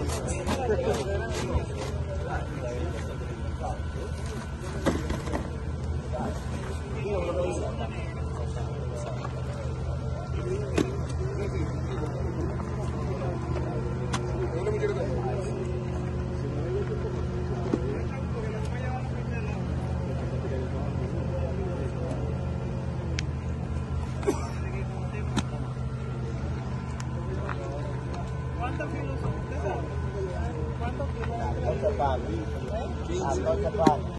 ¿Cuántos kilos son? ¿Usted sabe? ¿Cuántos kilos? No se paga. 15. No se paga.